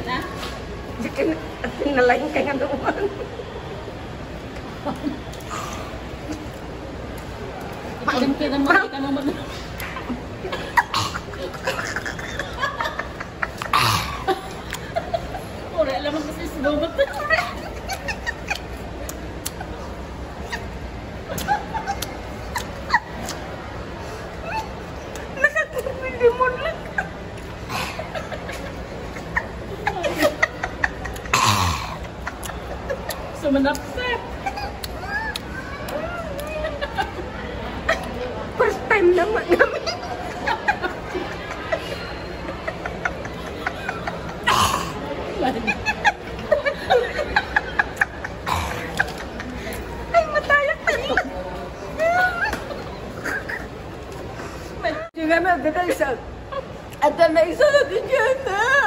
na? Nalain ka nga naman. Ipagin mo, kita mo mag... Ora, alam mo kasi sinubot. Nakakulimon lang. Sumanap ka. First time naman namin. Ay, matayak tayo. Juga na, ada isa. Ada na isa na di dyan.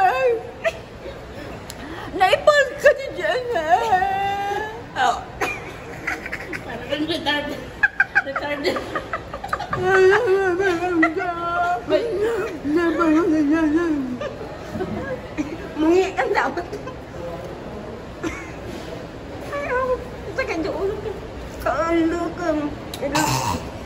Naipal ka di dyan. Parang retarded. Retarded. Mungi kan dapat. Ayaw, sa kanya ulo ka. Sa ulo ka.